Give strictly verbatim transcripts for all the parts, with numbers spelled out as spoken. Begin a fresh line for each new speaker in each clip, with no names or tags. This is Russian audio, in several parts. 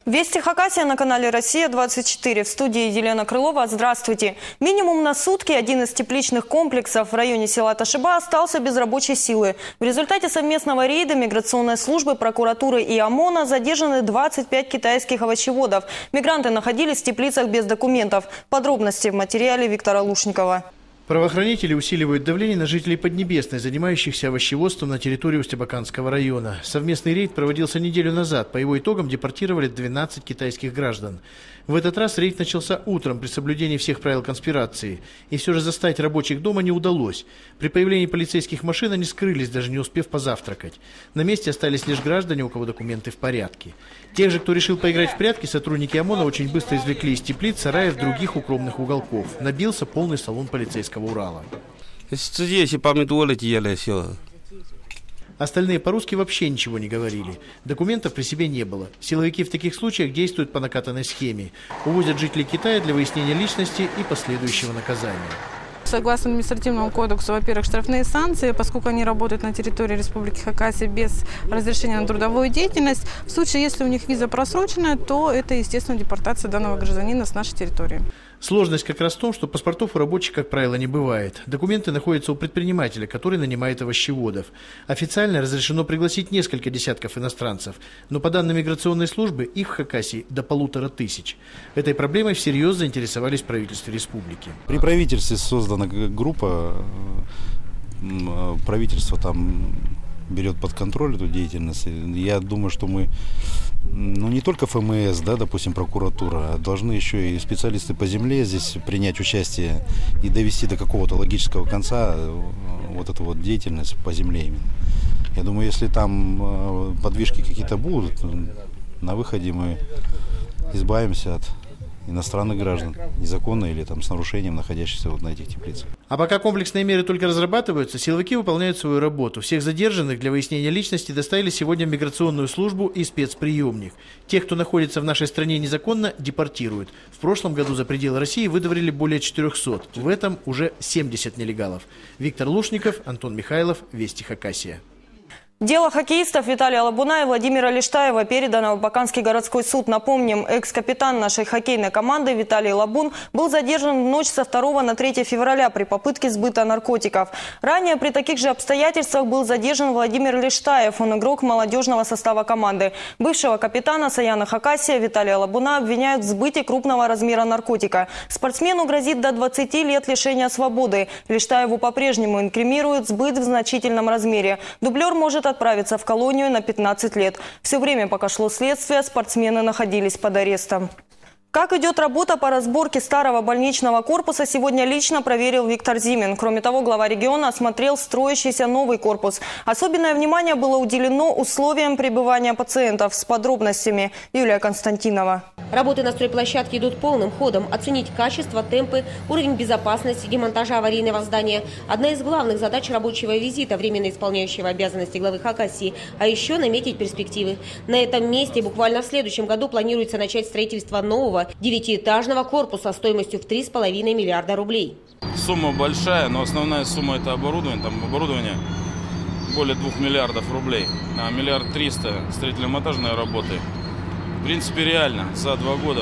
Вести Хакасия на канале «Россия двадцать четыре». В студии Елена Крылова. Здравствуйте. Минимум на сутки один из тепличных комплексов в районе села Ташиба остался без рабочей силы. В результате совместного рейда миграционной службы, прокуратуры и ОМОНа задержаны двадцать пять китайских овощеводов. Мигранты находились в теплицах без документов. Подробности в материале Виктора Лушникова.
Правоохранители усиливают давление на жителей Поднебесной, занимающихся овощеводством на территории Устебаканского района. Совместный рейд проводился неделю назад. По его итогам депортировали двенадцать китайских граждан. В этот раз рейд начался утром при соблюдении всех правил конспирации. И все же заставить рабочих дома не удалось. При появлении полицейских машин они скрылись, даже не успев позавтракать. На месте остались лишь граждане, у кого документы в порядке. Тех же, кто решил поиграть в прятки, сотрудники ОМОНа очень быстро извлекли из теплиц, сараев, других укромных уголков. Набился полный салон полицейского Урала. Остальные по-русски вообще ничего не говорили. Документов при себе не было. Силовики в таких случаях действуют по накатанной схеме. Увозят жителей Китая для выяснения личности и последующего наказания.
Согласно административному кодексу, во-первых, штрафные санкции, поскольку они работают на территории Республики Хакасия без разрешения на трудовую деятельность. В случае, если у них виза просрочена, то это, естественно, депортация данного гражданина с нашей территории.
Сложность как раз в том, что паспортов у рабочих, как правило, не бывает. Документы находятся у предпринимателя, который нанимает овощеводов. Официально разрешено пригласить несколько десятков иностранцев, но по данным миграционной службы их в Хакасии до полутора тысяч. Этой проблемой всерьез заинтересовались в правительстве республики.
При правительстве создана группа, правительство там берет под контроль эту деятельность. Я думаю, что мы, ну не только ФМС, да, допустим, прокуратура, а должны еще и специалисты по земле здесь принять участие и довести до какого-то логического конца вот эту вот деятельность по земле именно. Я думаю, если там подвижки какие-то будут, на выходе мы избавимся от иностранных граждан, незаконно или там с нарушением находящихся вот на этих теплицах.
А пока комплексные меры только разрабатываются, силовики выполняют свою работу. Всех задержанных для выяснения личности доставили сегодня в миграционную службу и спецприемник. Тех, кто находится в нашей стране незаконно, депортируют. В прошлом году за пределы России выдворили более четырёхсот. В этом уже семьдесят нелегалов. Виктор Лушников, Антон Михайлов, Вести Хакасия.
Дело хоккеистов Виталия Лабуна и Владимира Лиштаева передано в Баканский городской суд. Напомним, экс-капитан нашей хоккейной команды Виталий Лабун был задержан в ночь со второго на третье февраля при попытке сбыта наркотиков. Ранее при таких же обстоятельствах был задержан Владимир Лиштаев. Он игрок молодежного состава команды. Бывшего капитана Саяна Хакасия Виталия Лабуна обвиняют в сбытии крупного размера наркотика. Спортсмену грозит до двадцати лет лишения свободы. Лиштаеву по-прежнему инкриминируют сбыт в значительном размере. Дублер может отправиться в колонию на пятнадцать лет. Все время, пока шло следствие, спортсмены находились под арестом. Как идет работа по разборке старого больничного корпуса, сегодня лично проверил Виктор Зимин. Кроме того, глава региона осмотрел строящийся новый корпус. Особенное внимание было уделено условиям пребывания пациентов. С подробностями Юлия Константинова.
Работы на стройплощадке идут полным ходом. Оценить качество, темпы, уровень безопасности, демонтажа аварийного здания – одна из главных задач рабочего визита временно исполняющего обязанности главы Хакасии. А еще наметить перспективы. На этом месте буквально в следующем году планируется начать строительство нового девятиэтажного корпуса стоимостью в три с половиной миллиарда рублей.
Сумма большая, но основная сумма – это оборудование. Там оборудование более двух миллиардов рублей. На миллиард триста строительно-монтажные работы. В принципе, реально за два года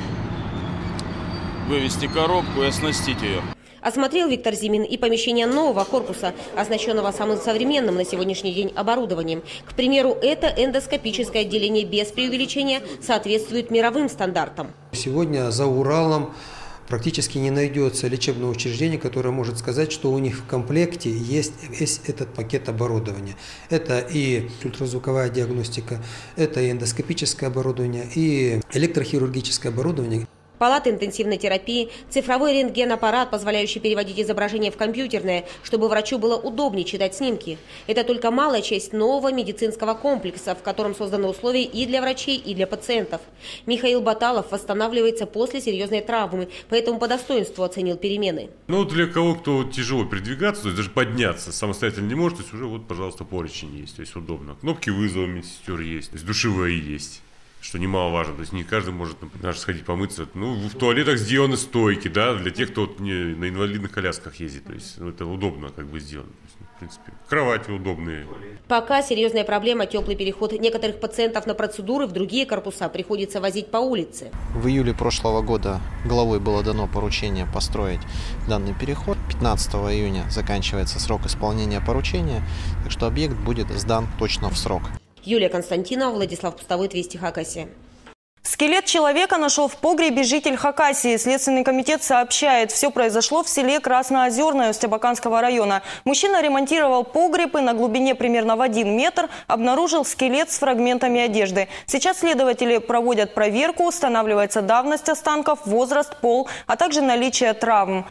вывести коробку и оснастить ее.
Осмотрел Виктор Зимин и помещение нового корпуса, оснащенного самым современным на сегодняшний день оборудованием. К примеру, это эндоскопическое отделение без преувеличения соответствует мировым стандартам.
Сегодня за Уралом практически не найдется лечебного учреждения, которое может сказать, что у них в комплекте есть весь этот пакет оборудования. Это и ультразвуковая диагностика, это и эндоскопическое оборудование, и электрохирургическое оборудование.
Палаты интенсивной терапии, цифровой рентген-аппарат, позволяющий переводить изображение в компьютерное, чтобы врачу было удобнее читать снимки. Это только малая часть нового медицинского комплекса, в котором созданы условия и для врачей, и для пациентов. Михаил Баталов восстанавливается после серьезной травмы, поэтому по достоинству оценил перемены.
Ну, для кого, кто тяжело передвигаться, то есть даже подняться самостоятельно не может, то есть уже вот, пожалуйста, поручень есть, то есть удобно. Кнопки вызова медсестер есть, то есть душевые есть. что немаловажно. То есть не каждый может, например, сходить помыться. Ну, в туалетах сделаны стойки, да, для тех, кто вот не, на инвалидных колясках ездит. То есть ну, это удобно как бы сделано. То есть, в принципе, кровати удобные.
Пока серьезная проблема – теплый переход некоторых пациентов на процедуры в другие корпуса приходится возить по улице.
В июле прошлого года главой было дано поручение построить данный переход. пятнадцатого июня заканчивается срок исполнения поручения, так что объект будет сдан точно в срок.
Юлия Константинова, Владислав Пустовой, Вести Хакасия.
Скелет человека нашел в погребе житель Хакасии. Следственный комитет сообщает, все произошло в селе Красноозерное Устьебаканского района. Мужчина ремонтировал погреб и на глубине примерно в один метр обнаружил скелет с фрагментами одежды. Сейчас следователи проводят проверку, устанавливается давность останков, возраст, пол, а также наличие травм.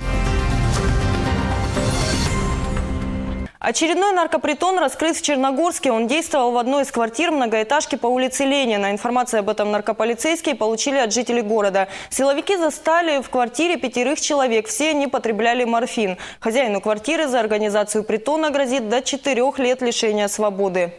Очередной наркопритон раскрыт в Черногорске. Он действовал в одной из квартир многоэтажки по улице Ленина. Информацию об этом наркополицейские получили от жителей города. Силовики застали в квартире пятерых человек. Все они потребляли морфин. Хозяину квартиры за организацию притона грозит до четырех лет лишения свободы.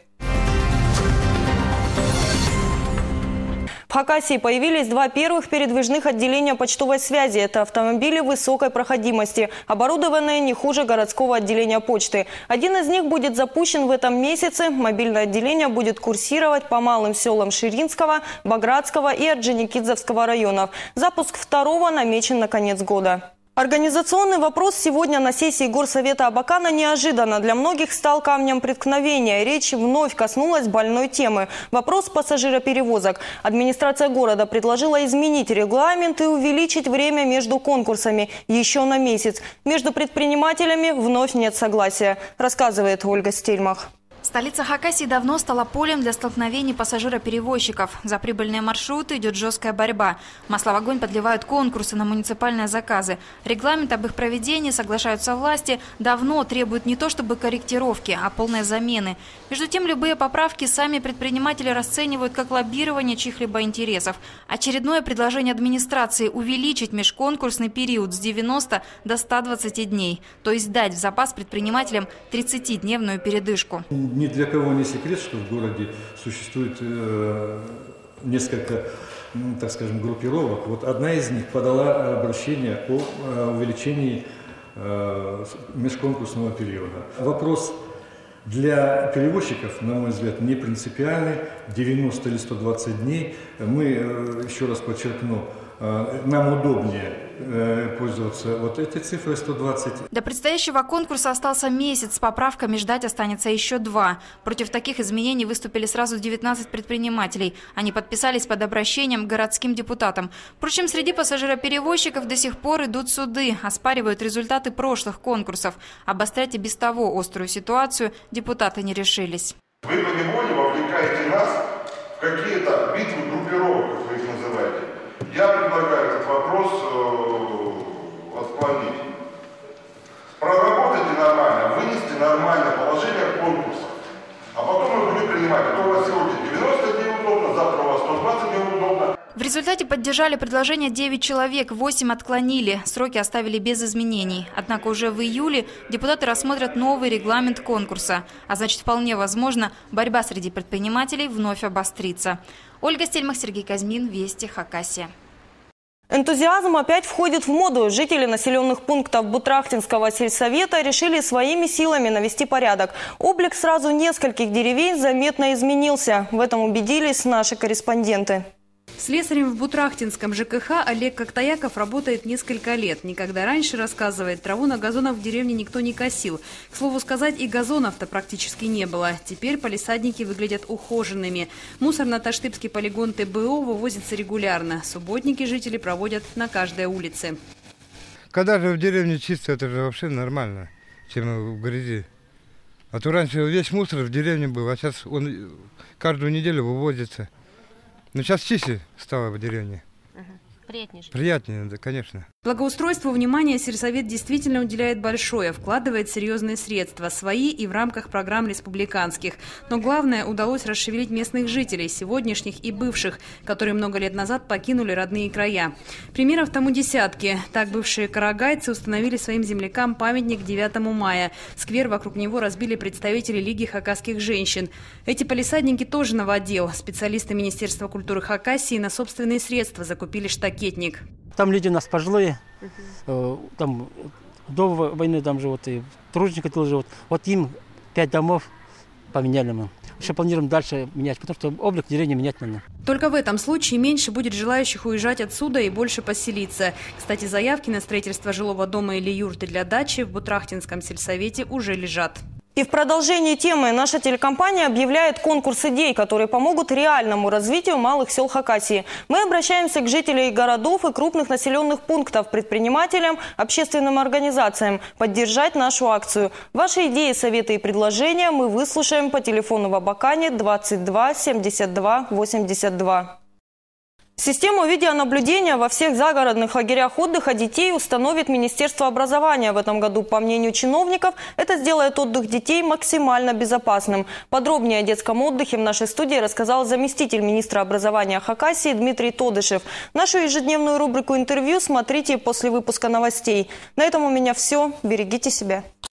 В Хакасии появились два первых передвижных отделения почтовой связи. Это автомобили высокой проходимости, оборудованные не хуже городского отделения почты. Один из них будет запущен в этом месяце. Мобильное отделение будет курсировать по малым селам Ширинского, Багратского и Орджоникидзевского районов. Запуск второго намечен на конец года. Организационный вопрос сегодня на сессии Горсовета Абакана неожиданно для многих стал камнем преткновения. Речь вновь коснулась больной темы. Вопрос пассажироперевозок. Администрация города предложила изменить регламент и увеличить время между конкурсами еще на месяц. Между предпринимателями вновь нет согласия, рассказывает Ольга Стельмах.
Столица Хакасии давно стала полем для столкновений пассажироперевозчиков. За прибыльные маршруты идет жесткая борьба. Масло в огонь подливают конкурсы на муниципальные заказы. Регламент об их проведении, соглашаются власти, давно требует не то чтобы корректировки, а полной замены. Между тем, любые поправки сами предприниматели расценивают как лоббирование чьих-либо интересов. Очередное предложение администрации – увеличить межконкурсный период с девяноста до ста двадцати дней. То есть дать в запас предпринимателям тридцатидневную передышку.
Ни для кого не секрет, что в городе существует э, несколько, ну, так скажем, группировок. Вот одна из них подала обращение о э, увеличении э, межконкурсного периода. Вопрос для перевозчиков, на мой взгляд, не принципиальный. девяносто или сто двадцать дней. Мы, э, еще раз подчеркну, э, нам удобнее пользоваться вот этой цифрой сто двадцать.
До предстоящего конкурса остался месяц. С поправками ждать останется еще два. Против таких изменений выступили сразу девятнадцать предпринимателей. Они подписались под обращением к городским депутатам. Впрочем, среди пассажироперевозчиков до сих пор идут суды, оспаривают результаты прошлых конкурсов. Обострять и без того острую ситуацию депутаты не решились.
Вы поневоле вовлекаете нас в какие-то битвы группировок, как вы их называете. Я предлагаю этот вопрос э, отклонить. Проработайте нормально, вынести нормальное положение конкурса. А потом мы будем принимать. Это у вас сегодня девяносто дней удобно, завтра у вас сто двадцать дней удобно.
В результате поддержали предложение девять человек, восемь отклонили. Сроки оставили без изменений. Однако уже в июле депутаты рассмотрят новый регламент конкурса. А значит, вполне возможно, борьба среди предпринимателей вновь обострится. Ольга Стельмах, Сергей Казьмин, Вести, Хакасия.
Энтузиазм опять входит в моду. Жители населенных пунктов Бутрахтинского сельсовета решили своими силами навести порядок. Облик сразу нескольких деревень заметно изменился. В этом убедились наши корреспонденты.
Слесарем в Бутрахтинском ЖКХ Олег Коктаяков работает несколько лет. Никогда раньше, рассказывает, траву на газонах в деревне никто не косил. К слову сказать, и газонов-то практически не было. Теперь палисадники выглядят ухоженными. Мусор на Таштыбский полигон Т Б О вывозится регулярно. Субботники жители проводят на каждой улице.
Когда же в деревне чисто, это же вообще нормально, чем в грязи. А то раньше весь мусор в деревне был, а сейчас он каждую неделю вывозится. Но сейчас чище стало в деревне.
Угу. Приятнее.
Приятнее, да, конечно.
Благоустройству внимания сельсовет действительно уделяет большое, вкладывает серьезные средства, свои и в рамках программ республиканских. Но главное, удалось расшевелить местных жителей, сегодняшних и бывших, которые много лет назад покинули родные края. Примеров тому десятки. Так бывшие карагайцы установили своим землякам памятник девятому мая. Сквер вокруг него разбили представители Лиги хакасских женщин. Эти палисадники тоже новодел. Специалисты Министерства культуры Хакасии на собственные средства закупили штакетник.
Там люди у нас пожилые, э, там до войны там живут, и труженики тут живут. Вот им пять домов поменяли мы. Еще планируем дальше менять, потому что облик деревни менять надо.
Только в этом случае меньше будет желающих уезжать отсюда и больше поселиться. Кстати, заявки на строительство жилого дома или юрты для дачи в Бутрахтинском сельсовете уже лежат.
И в продолжении темы наша телекомпания объявляет конкурс идей, которые помогут реальному развитию малых сел Хакасии. Мы обращаемся к жителям городов и крупных населенных пунктов, предпринимателям, общественным организациям поддержать нашу акцию. Ваши идеи, советы и предложения мы выслушаем по телефону в Абакане двадцать два семьдесят два восемьдесят два. Систему видеонаблюдения во всех загородных лагерях отдыха детей установит Министерство образования в этом году. По мнению чиновников, это сделает отдых детей максимально безопасным. Подробнее о детском отдыхе в нашей студии рассказал заместитель министра образования Хакасии Дмитрий Тодышев. Нашу ежедневную рубрику «Интервью» смотрите после выпуска новостей. На этом у меня все. Берегите себя.